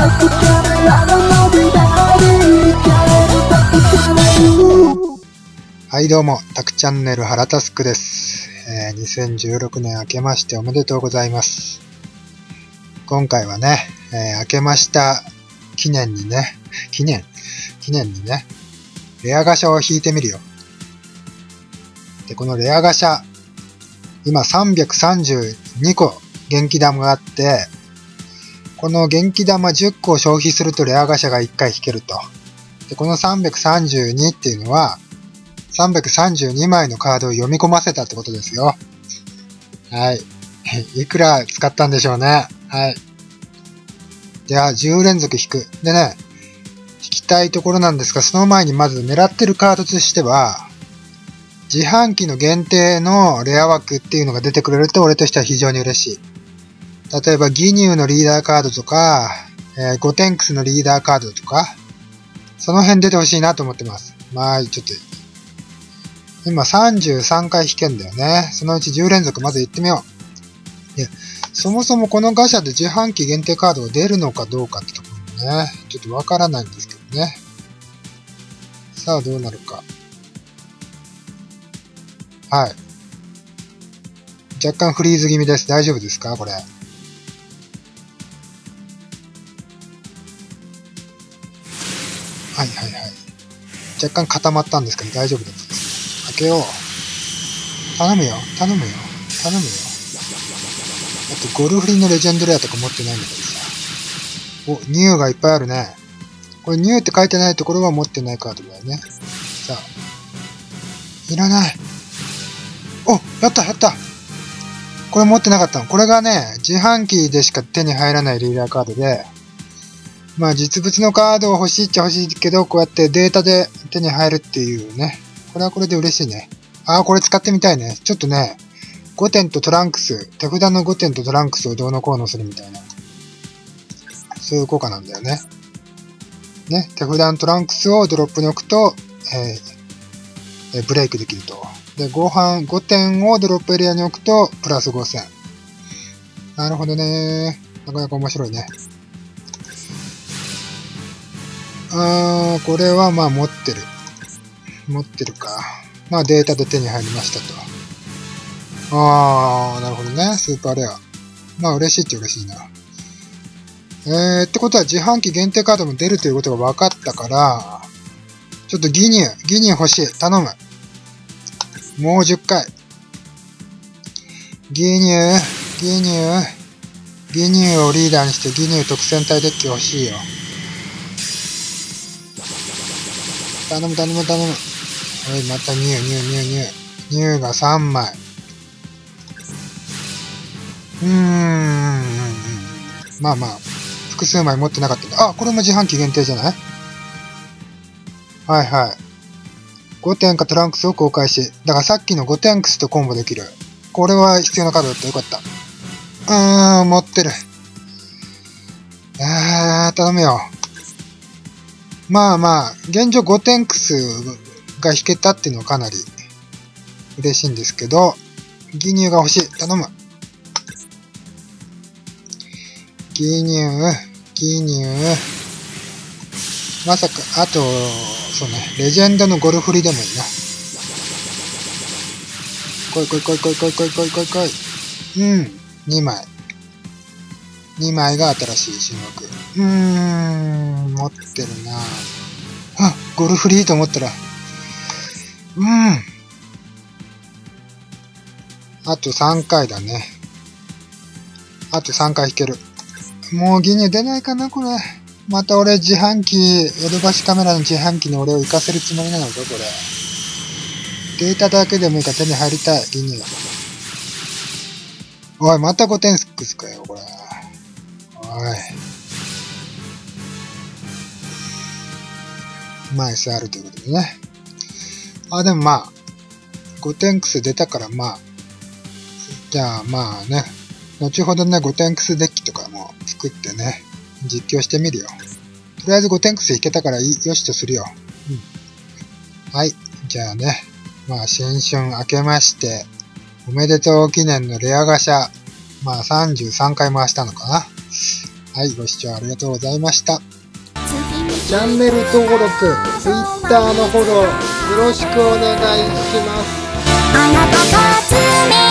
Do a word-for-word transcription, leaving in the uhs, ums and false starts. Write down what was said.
はいどうも、タクチャンネルはらたすくです、えー。にせんじゅうろくねん明けましておめでとうございます。今回はね、えー、明けました記念にね、記念記念にね、レアガシャを引いてみるよ。で、このレアガシャ、今さんびゃくさんじゅうにこ元気玉があって、この元気玉じゅっこを消費するとレアガシャがいっかい引けると。で、このさんびゃくさんじゅうにっていうのは、さんびゃくさんじゅうにまいのカードを読み込ませたってことですよ。はい。いくら使ったんでしょうね。はい。じゃあ、じゅうれんぞく引く。でね、引きたいところなんですが、その前にまず狙ってるカードとしては、自販機の限定のレア枠っていうのが出てくれると俺としては非常に嬉しい。例えば、ギニューのリーダーカードとか、えー、ゴテンクスのリーダーカードとか、その辺出てほしいなと思ってます。まあ、ちょっと、今さんじゅうさんかい引けんだよね。そのうちじゅうれんぞくまず行ってみよう。で、そもそもこのガシャで自販機限定カードが出るのかどうかってところもね、ちょっとわからないんですけどね。さあどうなるか。はい。若干フリーズ気味です。大丈夫ですかこれ。はいはいはい。若干固まったんですけど大丈夫です。開けよう。頼むよ。頼むよ。頼むよ。あと、ゴルフリンのレジェンドレアとか持ってないんだけどさ。お、ニューがいっぱいあるね。これニューって書いてないところは持ってないカードだよね。さあ。いらない。お、やったやったこれ持ってなかったの。これがね、自販機でしか手に入らないリーダーカードで、まあ実物のカードを欲しいっちゃ欲しいけど、こうやってデータで手に入るっていうね。これはこれで嬉しいね。ああ、これ使ってみたいね。ちょっとね、ごてんとトランクス、手札のごてんとトランクスをどうのこうのするみたいな。そういう効果なんだよね。ね、手札のトランクスをドロップに置くと、えー、えブレイクできると。で、ご飯、ごてんをドロップエリアに置くと、プラスごせん。なるほどね。なかなか面白いね。あー、これはまあ持ってる。持ってるか。まあデータで手に入りましたと。あー、なるほどね。スーパーレア。まあ嬉しいっちゃ嬉しいな。えー、ってことは自販機限定カードも出るということが分かったから、ちょっとギニュー、ギニュー欲しい。頼む。もうじゅっかい。ギニュー、ギニュー、ギニューをリーダーにしてギニュー特戦隊デッキ欲しいよ。頼む頼む頼む。はい、またニュー、ニュー、ニュー、ニュー。ニューがさんまい。うーん。まあまあ、複数枚持ってなかったんだ。あ、これも自販機限定じゃない？はいはい。ごてんかトランクスを公開し。だからさっきのごてんクスとコンボできる。これは必要なカードだったよかった。うーん、持ってる。あー、頼むよ。まあまあ、現状ごてんクスが引けたっていうのはかなり嬉しいんですけど、ギニューが欲しい。頼む。ギニュー、ギニュー。まさか、あと、そうね、レジェンドのゴルフリでもいいな。来い来い来い来い来い来い来い来い来い。うん、にまい。にまいが新しい新枠。うーん、持ってるな。あ、ゴルフリーと思ったら。うん。あとさんかいだね。あとさんかい引ける。もうギニュー出ないかな、これ。また俺自販機、ヨドバシカメラの自販機に俺を行かせるつもりなのか、これ。データだけでもいいから手に入りたい、ギニュー。おい、またごてんクスかよ、これ。おい。まあ エスアール ということでね。あ、でもまあ、ごてんクス出たからまあ、じゃあまあね、後ほどね、ごてんクスデッキとかも作ってね、実況してみるよ。とりあえずごてんクス引けたからいい、よしとするよ。うん。はい。じゃあね、まあ新春明けまして、おめでとう記念のレアガシャ、まあさんじゅうさんかい回したのかな。 はい、ご視聴ありがとうございました。チャンネル登録、Twitter のフォローよろしくお願いします。 あなたが